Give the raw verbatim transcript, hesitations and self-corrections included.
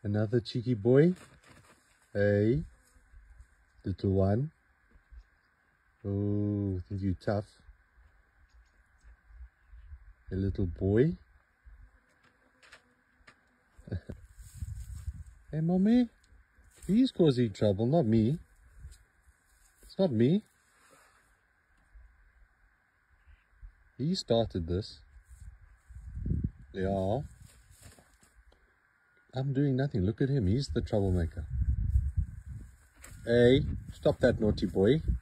Another cheeky boy. Hey, little one. Oh, think you're tough. A little boy. Hey, mommy. He's causing trouble, not me. It's not me. He started this. Yeah. I'm doing nothing. Look at him. He's the troublemaker. Hey, stop that naughty boy.